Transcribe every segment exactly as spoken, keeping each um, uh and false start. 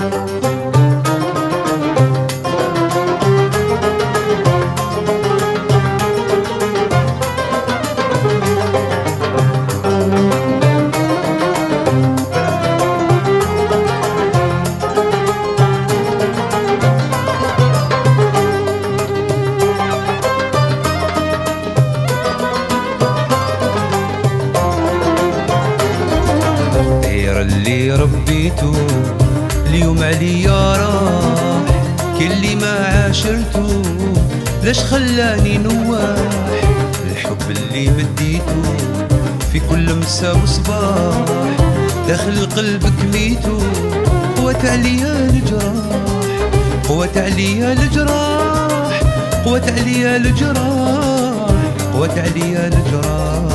اللي ربيته اليوم عليا راح، كل اللي ما عاشرته ليش خلاني نواح. الحب اللي مديته في كل مساء وصباح، داخل قلبك ميته قوة عليا الجراح، قوة عليا الجراح، قوة عليا الجراح، قوة عليا الجراح.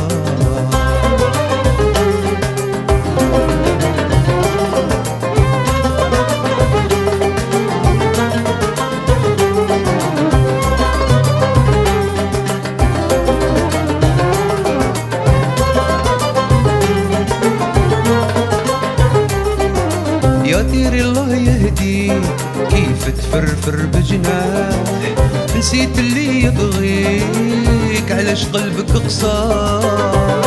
يا دير الله يهديك كيف تفرفر بجناح، نسيت اللي يبغيك علاش قلبك قصاح.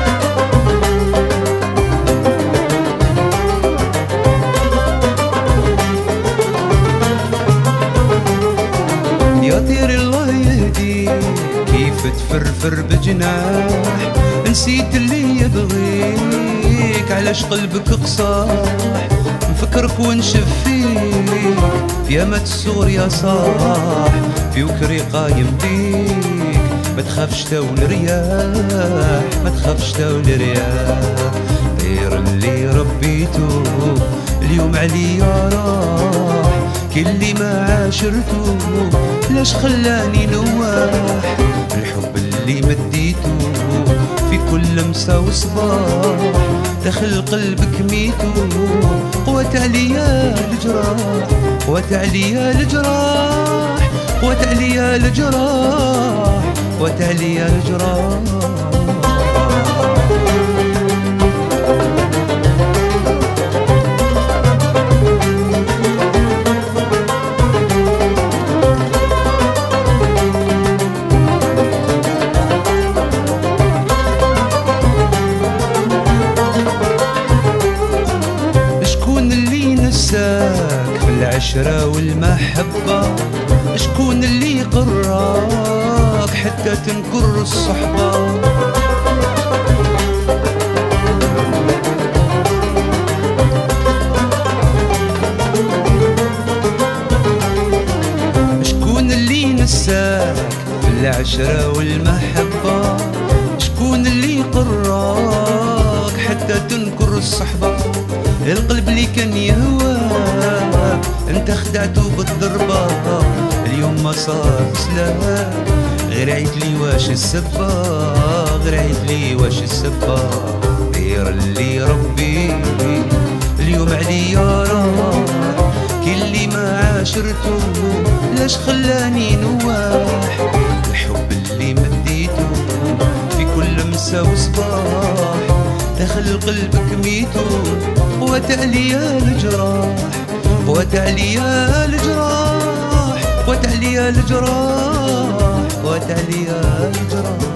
يا دير الله يهديك كيف تفرفر بجناح، نسيت اللي يبغيك علاش قلبك قصاح. نفكرك ونشف فيك في يامات الصغر يا صاح، في وكري قايم بيك ما تخافش تاول رياح، ما تخافش تاول رياح. غير اللي ربيته اليوم عليا راح، كل اللي ما عاشرته لاش خلاني نواح. الحب اللي مديته في كل مسا وصباح، داخل قلبك ميتو قوة عليا الجراح، قوة عليا الجراح، قوة عليا الجراح، قوة عليا الجراح. في العشرة والمحبة، شكون اللي قراك حتى تنكر الصحبة. شكون اللي نساك في العشرة والمحبة، شكون اللي قراك حتى تنكر الصحبة. القلب اللي كان يهواك انت خدعته بالضربة، اليوم ما صار سلاك. غير عيد لي واش السبة، غير عيد لي واش السبة. غير اللي ربي اليوم عليا راح، كل اللي ما عاشرته لاش خلاني نواح. الحب اللي مديته في كل مسا وصباح، داخل قلبك ميتو قوة عليا الجراح، قوة عليا الجراح، قوة عليا الجراح، قوة عليا الجراح.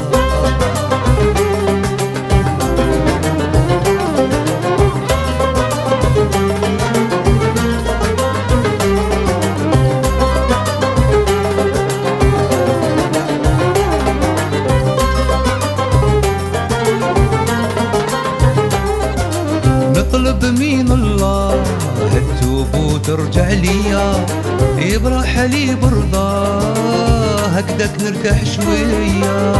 نطلب من الله تتوب وترجع ليا، يبرح لي برضاه هكداك نرتاح شوية.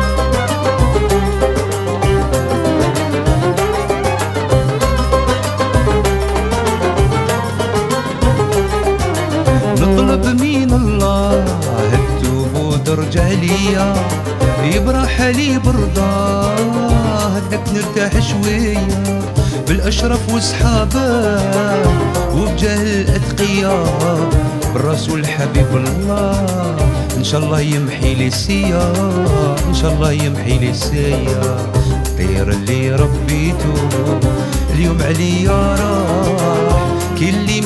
نطلب من الله تتوب وترجع ليا، يبرح لي برضاه هكداك نرتاح شوية. بالأشرف وصحابه وبجاه الأتقياء، بالرسول حبيب الله إن شاء الله يمحي لي السيا، إن شاء الله يمحي لي السيا. طير اللي ربيته اليوم عليا راح، كل اللي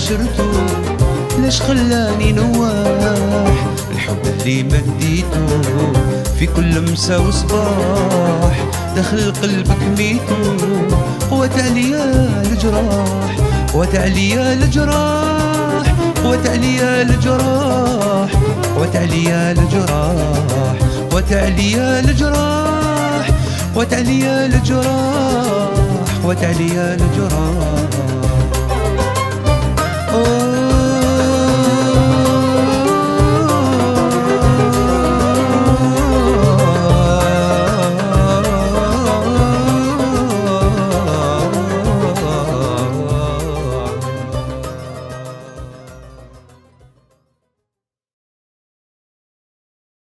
عاشرته ليش خلاني نواح الحب اللي مديته في كل مسا وصباح دخل قلبك ميتو قوة عليا الجراح قوة عليا الجراح قوة عليا الجراح قوة عليا الجراح قوة عليا الجراح قوة عليا الجراح قوة عليا الجراح